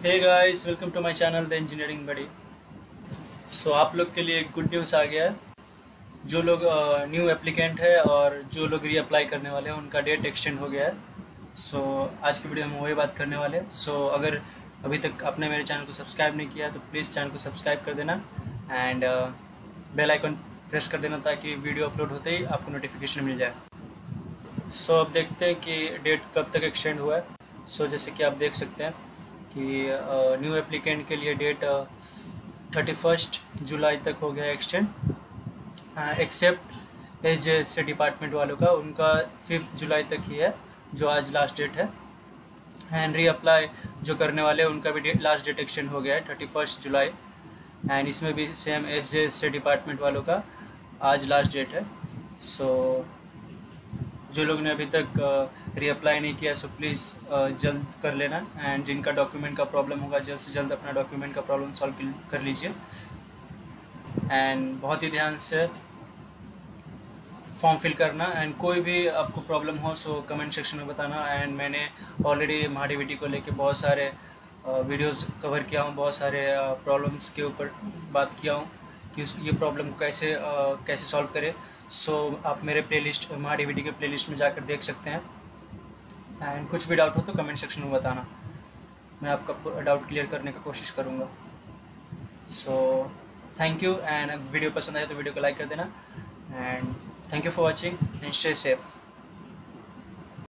Hey guys, welcome to my channel the engineering buddy. So आप लोग के लिए एक गुड न्यूज़ आ गया है। जो लोग न्यू एप्लीकेंट है और जो लोग रीअप्लाई करने वाले हैं उनका डेट एक्सटेंड हो गया है। सो आज की वीडियो में वही बात करने वाले हैं। सो अगर अभी तक आपने मेरे चैनल को सब्सक्राइब नहीं किया तो प्लीज़ चैनल को सब्सक्राइब कर देना एंड बेल आइकन प्रेस कर देना ताकि वीडियो अपलोड होते ही आपको नोटिफिकेशन मिल जाए। सो अब देखते हैं कि डेट कब तक एक्सटेंड हुआ है। सो जैसे कि आप देख सकते हैं कि न्यू एप्लीकेंट के लिए डेट 31 जुलाई तक हो गया एक्सटेंड, एक्सेप्ट एसजेएससी डिपार्टमेंट वालों का, उनका 5 जुलाई तक ही है जो आज लास्ट डेट है। एंड री अप्लाई जो करने वाले हैं उनका भी लास्ट डेट एक्सटेंड हो गया है 31 जुलाई। एंड इसमें भी सेम एसजेएससी डिपार्टमेंट वालों का आज लास्ट डेट है। सो जो लोग ने अभी तक रीअप्लाई नहीं किया सो प्लीज़ जल्द कर लेना। एंड जिनका डॉक्यूमेंट का प्रॉब्लम होगा जल्द से जल्द अपना डॉक्यूमेंट का प्रॉब्लम सॉल्व कर लीजिए। एंड बहुत ही ध्यान से फॉर्म फिल करना। एंड कोई भी आपको प्रॉब्लम हो सो कमेंट सेक्शन में बताना। एंड मैंने ऑलरेडी महाडीबीटी को लेके बहुत सारे वीडियोस कवर किया हूँ, बहुत सारे प्रॉब्लम्स के ऊपर बात किया हूँ कि ये प्रॉब्लम को कैसे सॉल्व करें। सो आप मेरे प्लेलिस्ट महाडीबीटी के प्लेलिस्ट में जाकर देख सकते हैं। एंड कुछ भी डाउट हो तो कमेंट सेक्शन में बताना, मैं आपका डाउट क्लियर करने का कोशिश करूँगा। So thank you. And video पसंद आए तो वीडियो को लाइक कर देना। And thank you for watching and stay safe.